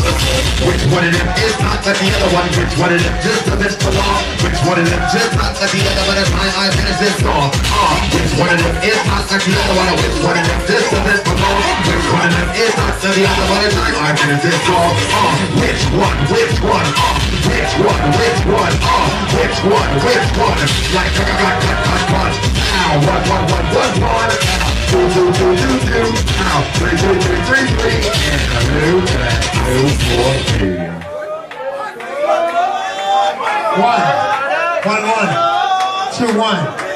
Which one of them is not like the other one? Which one of them just doesn't belong? Which one of them just not like the other? But it's I finish this song. Which one of them is not like the other one? Which one of them just doesn't belong? Which one of them is not like the other? But it's I finish this song. Which one? Which one? Which one? Which one? Which one? Which one? Like cut. Ow, one. Two. Ow, 3. And a new track, 2, 4, 1. 1, 1, 2, 1.